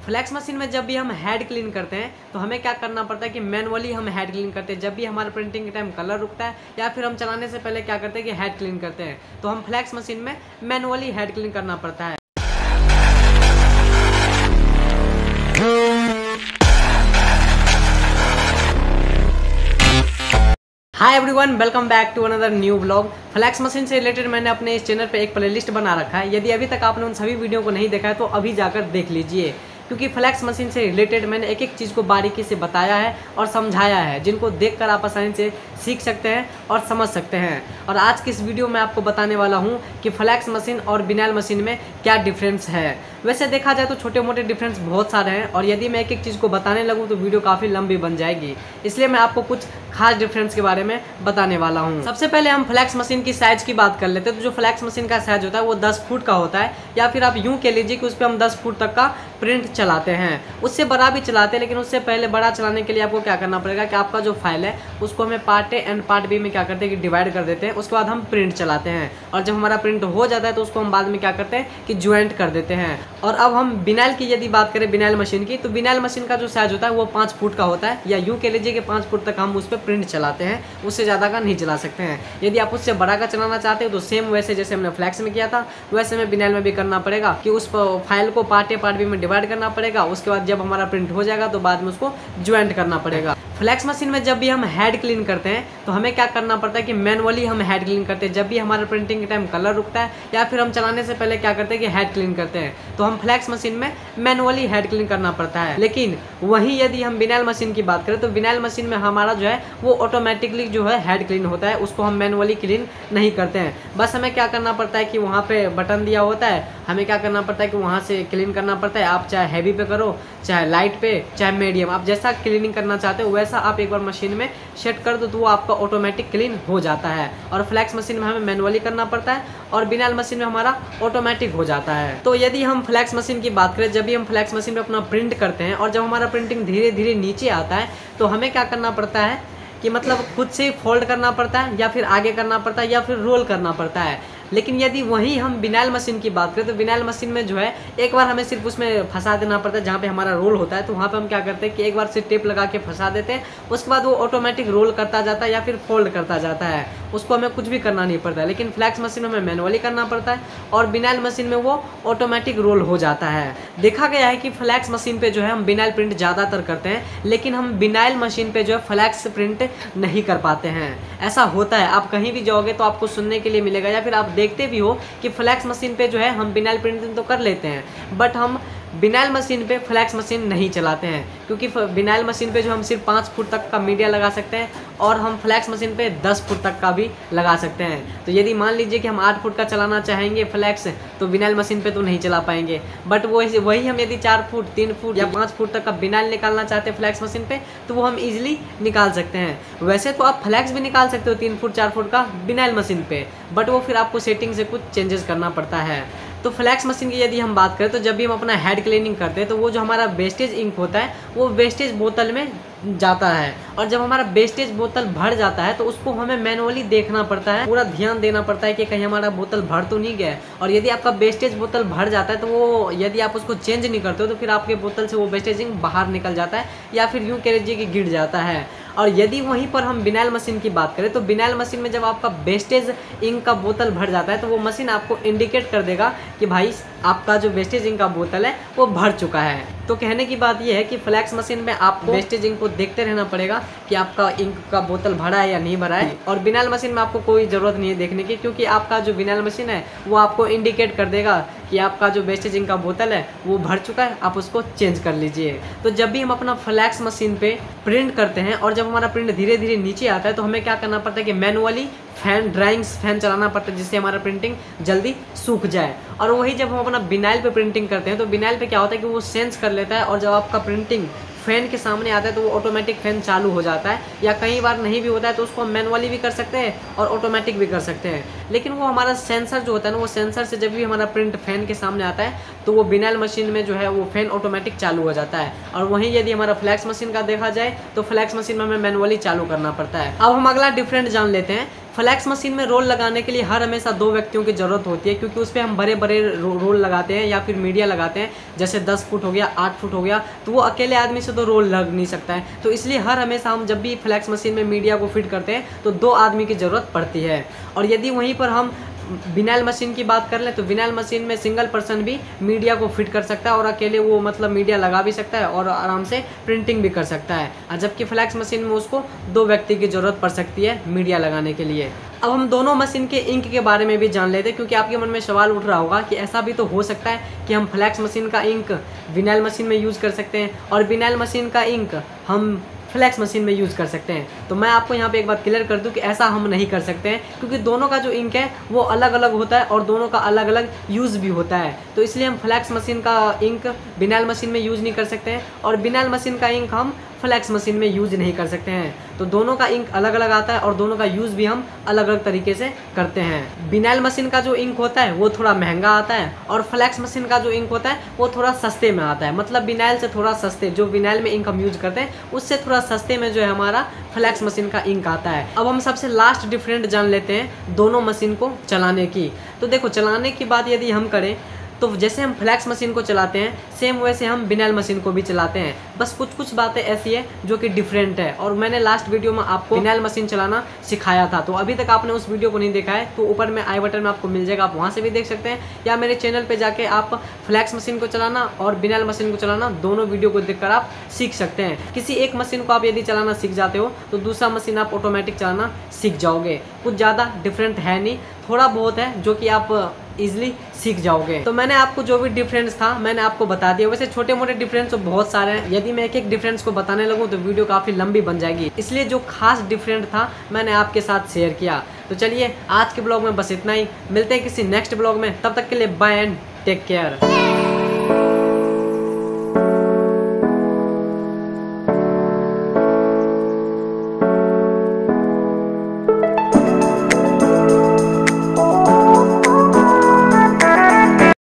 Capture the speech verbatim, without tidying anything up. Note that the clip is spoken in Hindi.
फ्लैक्स मशीन में जब भी हम हेड क्लीन करते हैं तो हमें क्या करना पड़ता है कि मैनुअली हम हेड क्लीन करते हैं। जब भी हमारे प्रिंटिंग के टाइम कलर रुकता है या फिर हम चलाने से पहले क्या करते हैं कि हेड क्लीन करते हैं, तो हम फ्लैक्स मशीन में मैनुअली हेड क्लीन करना पड़ता है। Hi everyone, welcome back to another new vlog. Flex machine से रिलेटेड मैंने अपने इस चैनल पे एक प्लेलिस्ट बना रखा है। यदि अभी तक आपने उन सभी वीडियो को नहीं देखा है तो अभी जाकर देख लीजिए, क्योंकि फ्लैक्स मशीन से रिलेटेड मैंने एक एक चीज़ को बारीकी से बताया है और समझाया है, जिनको देखकर आप आसानी से सीख सकते हैं और समझ सकते हैं। और आज की इस वीडियो में आपको बताने वाला हूं कि फ्लैक्स मशीन और विनाइल मशीन में क्या डिफरेंस है। वैसे देखा जाए तो छोटे मोटे डिफरेंस बहुत सारे हैं और यदि मैं एक एक चीज़ को बताने लगूँ तो वीडियो काफ़ी लंबी बन जाएगी, इसलिए मैं आपको कुछ खास डिफरेंस के बारे में बताने वाला हूँ। सबसे पहले हम फ्लैक्स मशीन की साइज की बात कर लेते हैं। तो जो फ्लैक्स मशीन का साइज होता है वो दस फुट का होता है, या फिर आप यूँ कह लीजिए कि उस पर हम दस फुट तक का प्रिंट चलाते हैं। उससे बड़ा भी चलाते हैं, लेकिन उससे पहले बड़ा चलाने के लिए आपको क्या करना पड़ेगा कि आपका जो फाइल है उसको हमें part A and part B में क्या करते हैं कि डिवाइड कर देते हैं। उसके बाद हम प्रिंट चलाते हैं और जब हमारा प्रिंट हो जाता है तो उसको हम बाद में क्या करते हैं कि ज्वाइंट कर देते हैं। और अब हम विनाइल की यदि बात करें, विनाइल मशीन की, तो विनाइल मशीन का जो साइज होता है वो पाँच फुट का होता है, या यूँ कह लीजिए कि पाँच फुट तक हम उस पर प्रिंट चलाते हैं, उससे ज़्यादा का नहीं चला सकते हैं। यदि आप उससे बड़ा का चलाना चाहते हो तो सेम वैसे जैसे हमने फ्लैक्स में किया था वैसे हमें विनाइल में भी करना पड़ेगा कि उस फाइल को पार्ट ए पार्ट बी में डिवाइड करना पड़ेगा। उसके बाद जब हमारा प्रिंट हो जाएगा तो बाद में उसको ज्वाइंट करना पड़ेगा। फ्लैक्स मशीन में जब भी हम हेड क्लीन करते हैं तो हमें क्या करना पड़ता है कि मैनुअली हम हेड क्लीन करते हैं। जब भी हमारे प्रिंटिंग के टाइम कलर रुकता है या फिर हम चलाने से पहले क्या करते हैं कि हेड क्लीन करते हैं, तो हम फ्लैक्स मशीन में मैनुअली हेड क्लीन करना पड़ता है। लेकिन वहीं यदि हम विनाइल मशीन की बात करें तो विनाइल मशीन में हमारा जो है वो ऑटोमेटिकली जो है हेड क्लीन होता है, उसको हम मैनुअली क्लीन नहीं करते हैं। बस हमें क्या करना पड़ता है कि वहाँ पे बटन दिया होता है, हमें क्या करना पड़ता है कि वहाँ से क्लीन करना पड़ता है। आप चाहे हैवी पे करो, चाहे लाइट पे, चाहे मीडियम, आप जैसा क्लीनिंग करना चाहते हो वैसा आप एक बार मशीन में सेट कर दो तो वो आपका ऑटोमेटिक क्लीन हो जाता है। और फ्लैक्स मशीन में हमें मैनुअली करना पड़ता है और विनाइल मशीन में हमारा ऑटोमेटिक हो जाता है। तो यदि हम फ्लैक्स मशीन की बात करें, जब भी हम फ्लैक्स मशीन में अपना प्रिंट करते हैं और जब हमारा प्रिंटिंग धीरे धीरे नीचे आता है तो हमें क्या करना पड़ता है कि मतलब खुद से फोल्ड करना पड़ता है, या फिर आगे करना पड़ता है, या फिर रोल करना पड़ता है। लेकिन यदि वहीं हम विनाइल मशीन की बात करें तो विनाइल मशीन में जो है एक बार हमें सिर्फ उसमें फंसा देना पड़ता है जहाँ पे हमारा रोल होता है। तो वहाँ पे हम क्या करते हैं कि एक बार से टेप लगा के फंसा देते हैं, उसके बाद वो ऑटोमेटिक रोल करता जाता है या फिर फोल्ड करता जाता है, उसको हमें कुछ भी करना नहीं पड़ता है। लेकिन फ्लैक्स मशीन में हमें मैनुअली करना पड़ता है और विनाइल मशीन में वो ऑटोमेटिक रोल हो जाता है। देखा गया है कि फ्लैक्स मशीन पर जो है हम विनाइल प्रिंट ज़्यादातर करते हैं, लेकिन हम विनाइल मशीन पर जो है फ्लैक्स प्रिंट नहीं कर पाते हैं। ऐसा होता है, आप कहीं भी जाओगे तो आपको सुनने के लिए मिलेगा या फिर आप देखते भी हो कि फ्लैक्स मशीन पे जो है हम विनाइल प्रिंटिंग तो कर लेते हैं, बट हम विनाइल मशीन पे फ्लैक्स मशीन नहीं चलाते हैं, क्योंकि विनाइल मशीन पे जो हम सिर्फ पाँच फुट तक का मीडिया लगा सकते हैं और हम फ्लैक्स मशीन पे दस फुट तक का भी लगा सकते हैं। तो यदि मान लीजिए कि हम आठ फुट का चलाना चाहेंगे फ्लैक्स, तो विनाइल मशीन पे तो नहीं चला पाएंगे, बट वो वही हम यदि चार फुट तीन फुट या पाँच फुट तक का विनाइल निकालना चाहते हैं फ्लैक्स मशीन पे तो वो हम ईजिली निकाल सकते हैं। वैसे तो आप फ्लैक्स भी निकाल सकते हो तीन फुट चार फुट का विनाइल मशीन पे, बट वो फिर आपको सेटिंग से कुछ चेंजेस करना पड़ता है। तो फ्लैक्स मशीन की यदि हम बात करें तो जब भी हम अपना हेड क्लीनिंग करते हैं तो वो जो हमारा वेस्टेज इंक होता है वो वेस्टेज बोतल में जाता है, और जब हमारा वेस्टेज बोतल भर जाता है तो उसको हमें मैनुअली देखना पड़ता है, पूरा ध्यान देना पड़ता है कि कहीं हमारा बोतल भर तो नहीं गया। और यदि आपका वेस्टेज बोतल भर जाता है तो वो यदि आप उसको चेंज नहीं करते हो तो फिर आपके बोतल से वो वेस्टेज इंक बाहर निकल जाता है, या फिर यूँ कह लीजिए कि गिर जाता है। और यदि वहीं पर हम विनाइल मशीन की बात करें तो विनाइल मशीन में जब आपका वेस्टेज इंक का बोतल भर जाता है तो वो मशीन आपको इंडिकेट कर देगा कि भाई आपका जो वेस्टेज इंक का बोतल है वो भर चुका है। तो कहने की बात यह है कि फ्लैक्स मशीन में आपको वेस्टेज इंक को देखते रहना पड़ेगा कि आपका इंक का बोतल भरा है या नहीं भरा है, और विनाइल मशीन में आपको कोई ज़रूरत नहीं है देखने की, क्योंकि आपका जो विनाइल मशीन है वो आपको इंडिकेट कर देगा कि आपका जो वेस्टेज इंक का बोतल है वो भर चुका है, आप उसको चेंज कर लीजिए। तो जब भी हम अपना फ्लैक्स मशीन पे प्रिंट करते हैं और जब हमारा प्रिंट धीरे धीरे नीचे आता है तो हमें क्या करना पड़ता है कि मैनुअली फैन ड्राइंग्स फैन चलाना पड़ता है, जिससे हमारा प्रिंटिंग जल्दी सूख जाए। और वही जब हम अपना विनाइल पे प्रिंटिंग करते हैं तो विनाइल पे क्या होता है कि वो सेंस कर लेता है, और जब आपका प्रिंटिंग फैन के सामने आता है तो वो ऑटोमेटिक फैन चालू हो जाता है, या कई बार नहीं भी होता है तो उसको हम मैनुअली भी कर सकते हैं और ऑटोमेटिक भी कर सकते हैं। लेकिन वो हमारा सेंसर जो होता है ना, वो सेंसर से जब भी हमारा प्रिंट फैन के सामने आता है तो वो विनाइल मशीन में जो है वो फैन ऑटोमेटिक चालू हो जाता है। और वहीं यदि हमारा फ्लैक्स मशीन का देखा जाए तो फ्लैक्स मशीन में हमें मैनुअली चालू करना पड़ता है। अब हम अगला डिफरेंट जान लेते हैं फ्लैक्स मशीन में रोल लगाने के लिए हर हमेशा दो व्यक्तियों की ज़रूरत होती है, क्योंकि उस पर हम बड़े बड़े रो, रोल लगाते हैं या फिर मीडिया लगाते हैं, जैसे दस फुट हो गया, आठ फुट हो गया, तो वो अकेले आदमी से तो रोल लग नहीं सकता है। तो इसलिए हर हमेशा हम जब भी फ्लैक्स मशीन में मीडिया को फिट करते हैं तो दो आदमी की ज़रूरत पड़ती है। और यदि वहीं पर हम विनाइल मशीन की बात कर लें तो विनाइल मशीन में सिंगल पर्सन भी मीडिया को फिट कर सकता है और अकेले वो मतलब मीडिया लगा भी सकता है और आराम से प्रिंटिंग भी कर सकता है, जबकि फ्लैक्स मशीन में उसको दो व्यक्ति की ज़रूरत पड़ सकती है मीडिया लगाने के लिए। अब हम दोनों मशीन के इंक के बारे में भी जान लेते हैं, क्योंकि आपके मन में सवाल उठ रहा होगा कि ऐसा भी तो हो सकता है कि हम फ्लैक्स मशीन का इंक विनाइल मशीन में यूज़ कर सकते हैं और विनाइल मशीन का इंक हम फ्लैक्स मशीन में यूज़ कर सकते हैं। तो मैं आपको यहाँ पे एक बात क्लियर कर दूं कि ऐसा हम नहीं कर सकते हैं, क्योंकि दोनों का जो इंक है वो अलग अलग होता है और दोनों का अलग अलग यूज़ भी होता है। तो इसलिए हम फ्लैक्स मशीन का इंक विनाइल मशीन में यूज़ नहीं कर सकते हैं और विनाइल मशीन का इंक हम फ्लैक्स मशीन में यूज़ नहीं कर सकते हैं। तो दोनों का इंक अलग अलग आता है और दोनों का यूज़ भी हम अलग अलग तरीके से करते हैं। विनाइल मशीन का जो इंक होता है वो थोड़ा महंगा आता है और फ्लैक्स मशीन का जो इंक होता है वो थोड़ा सस्ते में आता है, मतलब विनाइल से थोड़ा सस्ते, जो विनाइल में इंक हम यूज़ करते हैं उससे थोड़ा सस्ते में जो है हमारा फ्लैक्स मशीन का इंक आता है। अब हम सबसे लास्ट डिफरेंट जान लेते हैं दोनों मशीन को चलाने की। तो देखो, चलाने की बात यदि हम करें तो जैसे हम फ्लैक्स मशीन को चलाते हैं सेम वैसे हम विनाइल मशीन को भी चलाते हैं, बस कुछ कुछ बातें ऐसी है जो कि डिफरेंट है। और मैंने लास्ट वीडियो में आपको विनाइल मशीन चलाना सिखाया था, तो अभी तक आपने उस वीडियो को नहीं देखा है तो ऊपर में आई बटन में आपको मिल जाएगा, आप वहाँ से भी देख सकते हैं, या मेरे चैनल पर जाके आप फ्लैक्स मशीन को चलाना और विनाइल मशीन को चलाना दोनों वीडियो को देखकर आप सीख सकते हैं। किसी एक मशीन को आप यदि चलाना सीख जाते हो तो दूसरा मशीन आप ऑटोमेटिक चलाना सीख जाओगे। कुछ ज़्यादा डिफरेंट है नहीं, थोड़ा बहुत है जो कि आप इजीली सीख जाओगे। तो मैंने आपको जो भी डिफरेंस था मैंने आपको बता दिया। वैसे छोटे मोटे डिफरेंस तो बहुत सारे हैं, यदि मैं एक एक डिफरेंस को बताने लगूँ तो वीडियो काफ़ी लंबी बन जाएगी, इसलिए जो खास डिफरेंट था मैंने आपके साथ शेयर किया। तो चलिए आज के ब्लॉग में बस इतना ही, मिलते हैं किसी नेक्स्ट ब्लॉग में, तब तक के लिए बाय एंड टेक केयर।